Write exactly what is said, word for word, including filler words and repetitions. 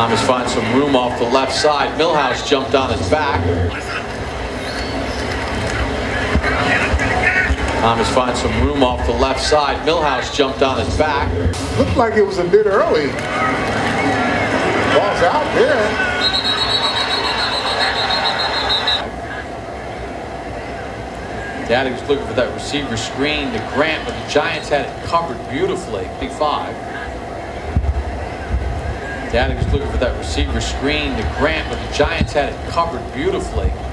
Thomas finds some room off the left side. Milhouse jumped on his back. Thomas finds some room off the left side. Milhouse jumped on his back. Looked like it was a bit early. Ball's out there. Daddy was looking for that receiver screen to Grant, but the Giants had it covered beautifully. Five. Daddy was looking for that receiver screen to Grant, but the Giants had it covered beautifully.